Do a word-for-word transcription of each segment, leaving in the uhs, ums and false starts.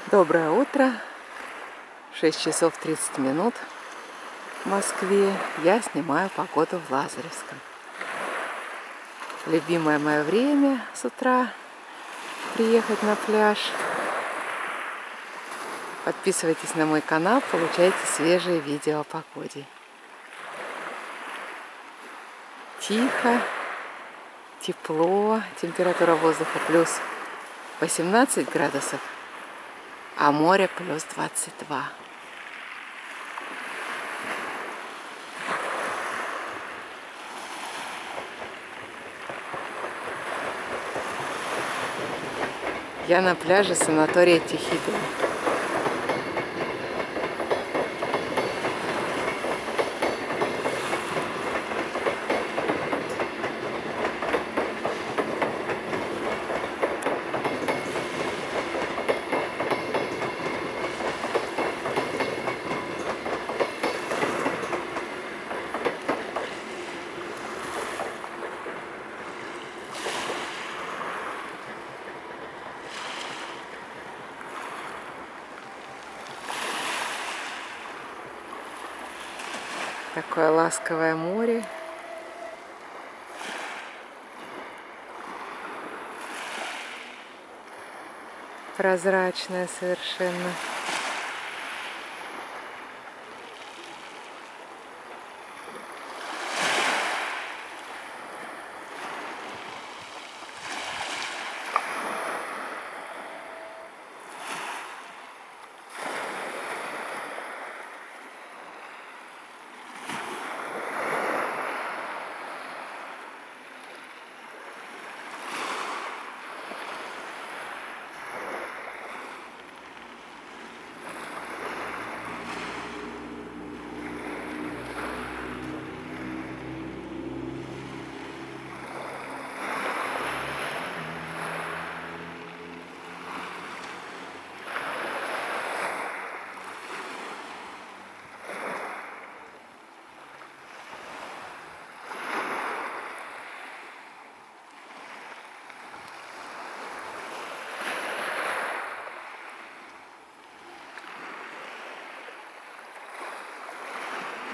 Доброе утро, шесть часов тридцать минут в Москве. Я снимаю погоду в Лазаревском. Любимое мое время с утра приехать на пляж. Подписывайтесь на мой канал, получайте свежие видео о погоде. Тихо, тепло, температура воздуха плюс восемнадцать градусов, а море плюс двадцать два. Я на пляже санатория Тихий Дон. Такое ласковое море. Прозрачное совершенно.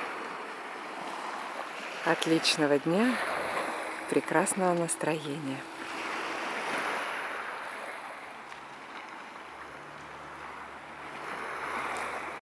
Отличного дня, прекрасного настроения.